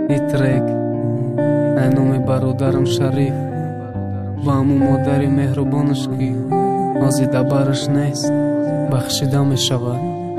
این ترک نام برادرم شریف و همون مادری مهربانش که آزیده برش نیست بخشیده می شود.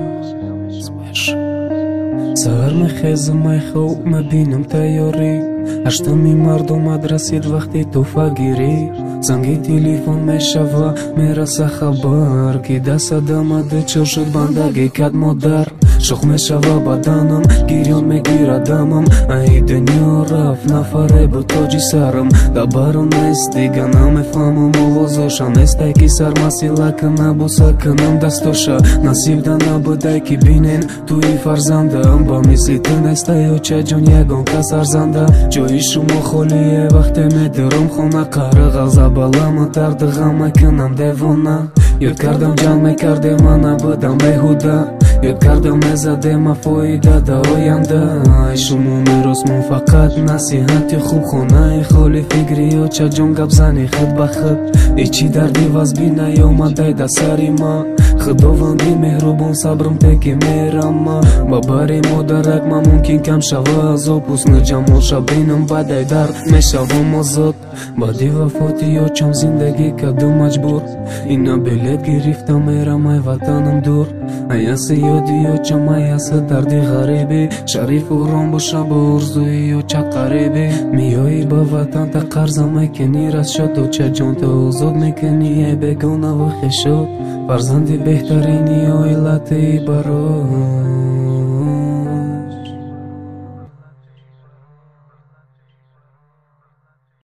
سهر میخیزم ای خوب مبینم تیاری هشتمی مردمت رسید وقتی تو فقیری زنگی تلفن میشوه میرسه خبر که دست آمده چور شد بندگی کد مادر شخ میشوه بدنم گریان میگیره دمم ای دنیا رفت نفره بود تاجی سرم دبرم نیست دیگه نمیفهمم آوازاشم نیست که سر مسیله که نبوسه کنم دستاشا نصیب ده نبوده که بینین توی فرزندم با میسی تو نیسته یا چه جان یگان کس ارزنده جای شما خالیه وقتی میدرم خونه قره غزه بلم درد غم کنم دیوانه یاد کردم جمع میکرده من نبودم بیهوده یاد کردم میزده مفایده در آینده شما میرسمون فقط نصیحتی خوب خونه خالی فکری یا چه جان گب زنی خود به خود ایچی دردی وزبی نیامده در سری ما خداوندی مهربان صبرم تکی میرم با بری مادرک من ممکن کم شوه ازا پوسن جمال شبینم بده درد میشوم آزاد بعدی وفاتی یا چم زندگی کدو مجبور اینا بلیت گرفتم میرم ای وطنم دور ایاس یادی یا چم ایاس دردی غریبی شریف و رام باشه با ارزوی یا چه قریبی میایی با وطن تا قرضم میکنی رس شد و چه جان تو آزاد میکنی ای بگونه و خشد فرزندی بهترینی و علتی برای